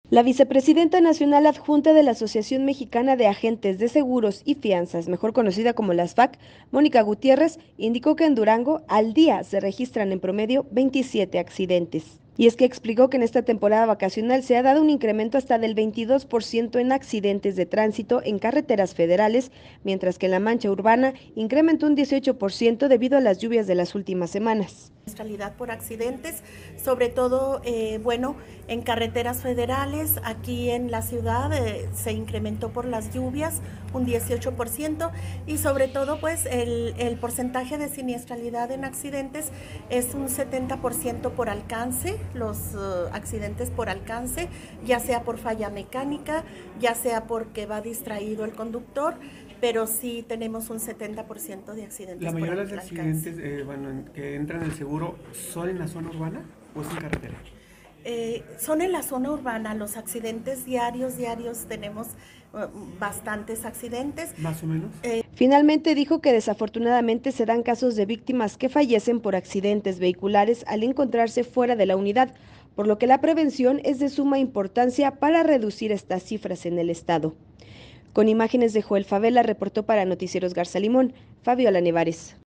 La vicepresidenta nacional adjunta de la Asociación Mexicana de Agentes de Seguros y Fianzas, mejor conocida como la ASFAC, Mónica Gutiérrez, indicó que en Durango al día se registran en promedio 27 accidentes. Y es que explicó que en esta temporada vacacional se ha dado un incremento hasta del 22% en accidentes de tránsito en carreteras federales, mientras que en la mancha urbana incrementó un 18% debido a las lluvias de las últimas semanas. Realidad por accidentes, sobre todo, bueno, en carreteras federales, aquí en la ciudad se incrementó por las lluvias un 18% y sobre todo pues el porcentaje de siniestralidad en accidentes es un 70% por alcance, los accidentes por alcance, ya sea por falla mecánica, ya sea porque va distraído el conductor, pero sí tenemos un 70% de accidentes. La mayoría de los accidentes que entran en el seguro son en la zona urbana o es en carretera. Son en la zona urbana, los accidentes diarios tenemos bastantes accidentes. Más o menos. Finalmente dijo que desafortunadamente se dan casos de víctimas que fallecen por accidentes vehiculares al encontrarse fuera de la unidad, por lo que la prevención es de suma importancia para reducir estas cifras en el estado. Con imágenes de Joel Favela, reportó para Noticieros Garza Limón, Fabiola Nevares.